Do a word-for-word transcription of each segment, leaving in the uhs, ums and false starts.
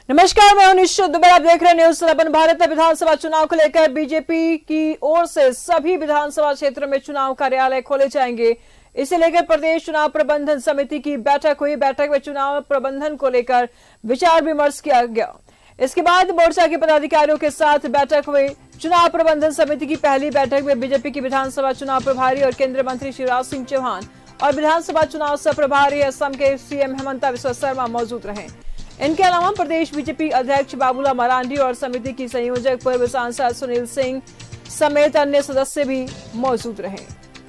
नमस्कार, मैं हूं निश्चित दुबे। आप देख रहे हैं न्यूज इलेवन भारत। विधानसभा चुनाव को लेकर बीजेपी की ओर से सभी विधानसभा क्षेत्रों में चुनाव कार्यालय खोले जाएंगे। इसे लेकर प्रदेश चुनाव प्रबंधन समिति की बैठक हुई। बैठक में चुनाव प्रबंधन को लेकर विचार विमर्श किया गया। इसके बाद मोर्चा के पदाधिकारियों के साथ बैठक हुई। चुनाव प्रबंधन समिति की पहली बैठक में बीजेपी की विधानसभा चुनाव प्रभारी और केंद्रीय मंत्री शिवराज सिंह चौहान और विधानसभा चुनाव सह प्रभारी असम के सीएम हेमंत बिस्वा शर्मा मौजूद रहे। इनके अलावा प्रदेश बीजेपी अध्यक्ष बाबूलाल मरांडी और समिति की संयोजक पूर्व सांसद सुनील सिंह समेत अन्य सदस्य भी मौजूद रहे।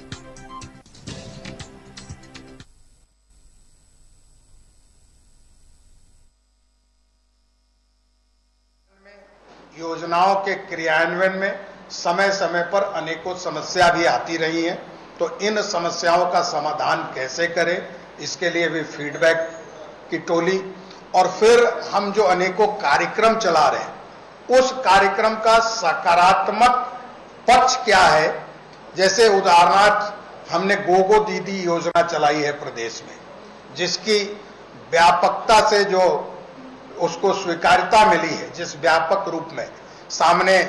योजनाओं के क्रियान्वयन में समय समय पर अनेकों समस्या भी आती रही हैं, तो इन समस्याओं का समाधान कैसे करें, इसके लिए भी फीडबैक की टोली और फिर हम जो अनेकों कार्यक्रम चला रहे हैं उस कार्यक्रम का सकारात्मक पक्ष क्या है। जैसे उदाहरणार्थ हमने गोगो दीदी योजना चलाई है प्रदेश में, जिसकी व्यापकता से जो उसको स्वीकार्यता मिली है, जिस व्यापक रूप में सामने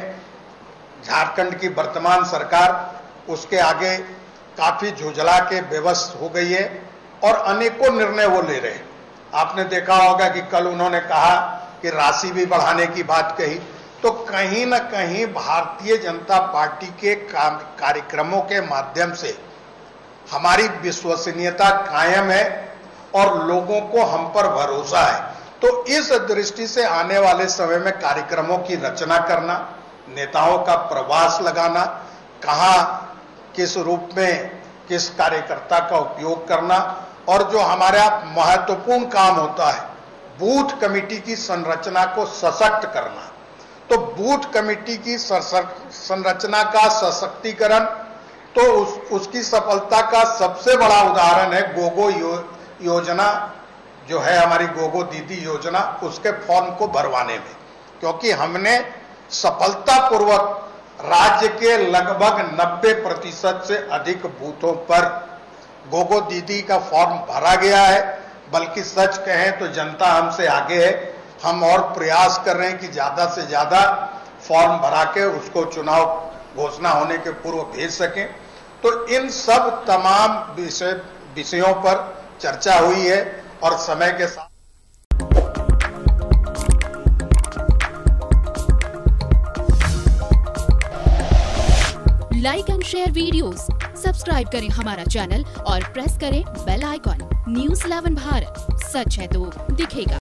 झारखंड की वर्तमान सरकार उसके आगे काफी झुंझला के विवश हो गई है और अनेकों निर्णय वो ले रहे हैं। आपने देखा होगा कि कल उन्होंने कहा कि राशि भी बढ़ाने की बात कही, तो कहीं ना कहीं भारतीय जनता पार्टी के कार्यक्रमों के माध्यम से हमारी विश्वसनीयता कायम है और लोगों को हम पर भरोसा है। तो इस दृष्टि से आने वाले समय में कार्यक्रमों की रचना करना, नेताओं का प्रवास लगाना, कहां किस रूप में किस कार्यकर्ता का उपयोग करना और जो हमारा महत्वपूर्ण काम होता है बूथ कमेटी की संरचना को सशक्त करना। तो बूथ कमेटी की संरचना का सशक्तिकरण, तो उस, उसकी सफलता का सबसे बड़ा उदाहरण है गोगो यो, योजना जो है हमारी गोगो दीदी योजना, उसके फॉर्म को भरवाने में, क्योंकि हमने सफलतापूर्वक राज्य के लगभग नब्बे प्रतिशत से अधिक बूथों पर गोगो दीदी का फॉर्म भरा गया है। बल्कि सच कहें तो जनता हमसे आगे है, हम और प्रयास कर रहे हैं कि ज्यादा से ज्यादा फॉर्म भरा के उसको चुनाव घोषणा होने के पूर्व भेज सकें। तो इन सब तमाम विषय विषयों पर चर्चा हुई है और समय के साथ like and share videos, subscribe करें हमारा चैनल और प्रेस करें bell icon. News eleven Bharat, सच है तो दिखेगा।